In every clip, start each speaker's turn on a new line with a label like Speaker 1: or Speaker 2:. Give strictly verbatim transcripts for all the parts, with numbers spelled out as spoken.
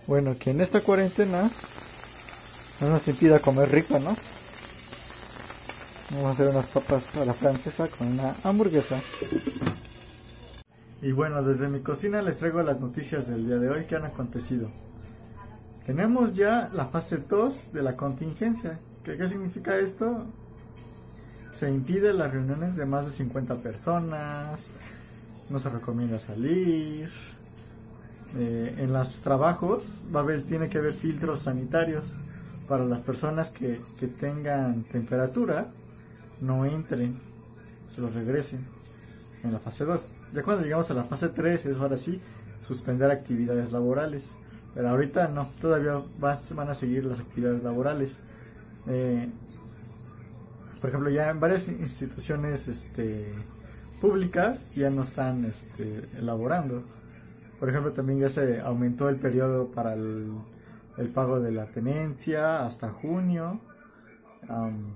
Speaker 1: Bueno, que en esta cuarentena no nos impida comer rico, ¿no? Vamos a hacer unas papas a la francesa con una hamburguesa. Y bueno, desde mi cocina les traigo las noticias del día de hoy que han acontecido. Tenemos ya la fase dos de la contingencia. ¿Qué, qué significa esto? Se impide las reuniones de más de cincuenta personas, no se recomienda salir. Eh, en los trabajos va a haber, tiene que haber filtros sanitarios para las personas que, que tengan temperatura, no entren, se los regresen en la fase dos. Ya cuando llegamos a la fase tres es ahora sí suspender actividades laborales, pero ahorita no, todavía va, van a seguir las actividades laborales. Eh, por ejemplo, ya en varias instituciones este, públicas ya no están este, elaborando. Por ejemplo, también ya se aumentó el periodo para el, el pago de la tenencia hasta junio. Um,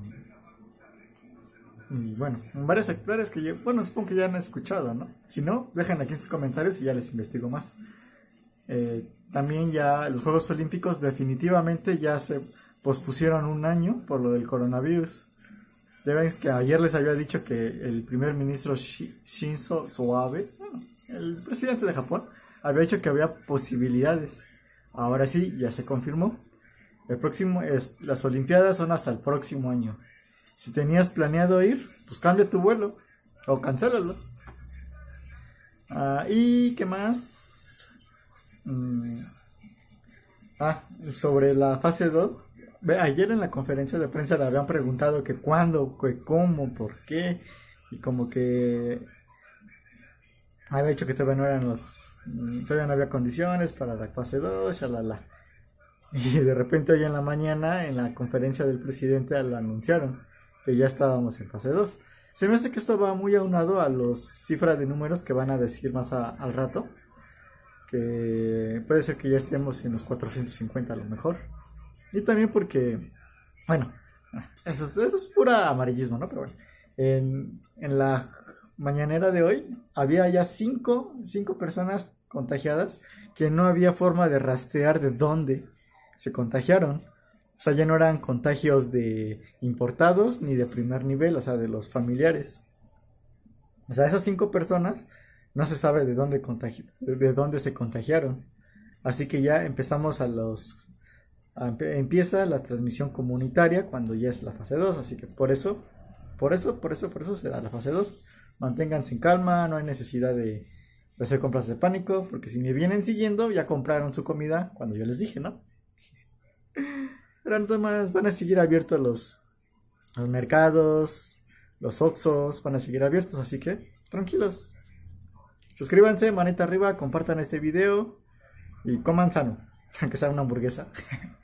Speaker 1: y bueno, en varias actividades que yo, bueno, supongo que ya han escuchado, ¿no? Si no, dejen aquí en sus comentarios y ya les investigo más. Eh, también ya los Juegos Olímpicos definitivamente ya se pospusieron un año por lo del coronavirus. Ya ven que ayer les había dicho que el primer ministro Shinzo Abe, bueno, el presidente de Japón, había dicho que había posibilidades. Ahora sí, ya se confirmó. El próximo es, las Olimpiadas son hasta el próximo año. Si tenías planeado ir, pues cambia tu vuelo o cancélalo. Ah, ¿y qué más? Mm. Ah, sobre la fase dos. Ayer en la conferencia de prensa le habían preguntado que cuándo, que cómo, por qué. Y como que había dicho que todavía no eran los... todavía no había condiciones para la fase dos, shalala. Y de repente hoy en la mañana, en la conferencia del presidente, lo anunciaron que ya estábamos en fase dos. Se me hace que esto va muy aunado a las cifras de números que van a decir más a, al rato. Que puede ser que ya estemos en los cuatrocientos cincuenta a lo mejor. Y también porque, bueno, eso es, eso es pura amarillismo, ¿no? Pero bueno, en, en la mañanera de hoy había ya cinco, cinco personas contagiadas que no había forma de rastrear de dónde se contagiaron. O sea, ya no eran contagios de importados ni de primer nivel, o sea, de los familiares. O sea, esas cinco personas no se sabe de dónde contagi- de dónde se contagiaron. Así que ya empezamos a los a, empieza la transmisión comunitaria cuando ya es la fase dos, así que por eso, por eso, por eso, por eso será la fase dos. Manténganse en calma, no hay necesidad de, de hacer compras de pánico, porque si me vienen siguiendo ya compraron su comida cuando yo les dije, ¿no? Pero además van a seguir abiertos los, los mercados, los Oxxos, van a seguir abiertos, así que tranquilos. Suscríbanse, manita arriba, compartan este video y coman sano, aunque sea una hamburguesa.